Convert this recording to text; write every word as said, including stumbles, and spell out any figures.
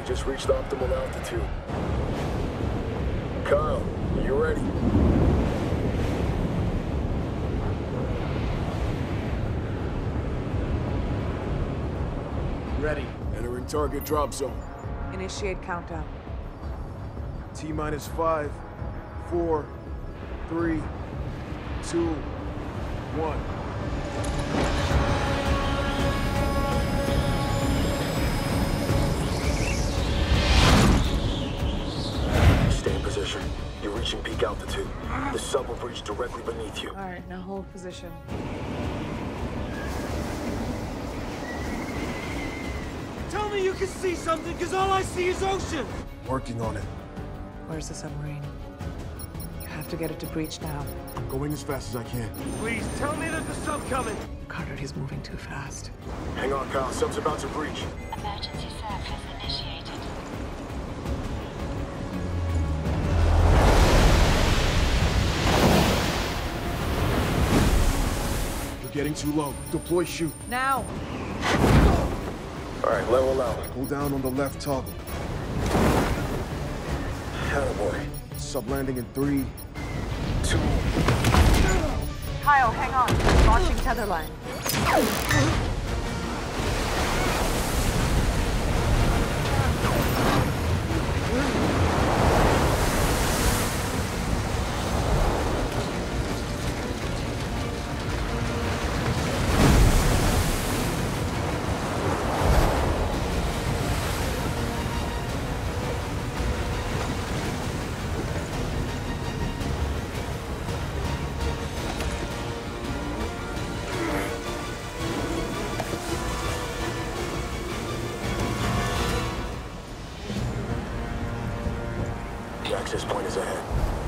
just reached optimal altitude. Kyle, you ready? Ready. Entering target drop zone. Initiate countdown. T minus five, four, three, two, one. Stay in position. You're reaching peak altitude. The sub will breach directly beneath you. All right, now hold position. Tell me you can see something, because all I see is ocean! Working on it. Where's the submarine? You have to get it to breach now. I'm going as fast as I can. Please, tell me that the sub coming! Carter, he's moving too fast. Hang on, Kyle. Sub's about to breach. Emergency surface initiated. You're getting too low. Deploy chute. Now! All right, level out. Hold down on the left toggle. Attaboy. Sub landing in three, two. Kyle, hang on. Launching tether line. The access point is ahead.